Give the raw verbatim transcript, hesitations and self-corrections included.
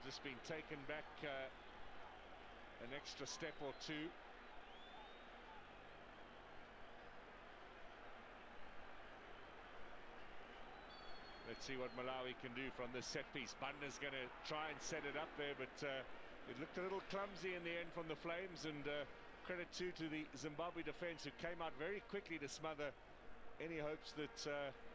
just been taken back uh, an extra step or two. Let's see what Malawi can do from this set piece. Banda's going to try and set it up there, but uh, it looked a little clumsy in the end from the Flames, and uh, credit too to the Zimbabwe defence, who came out very quickly to smother any hopes that uh,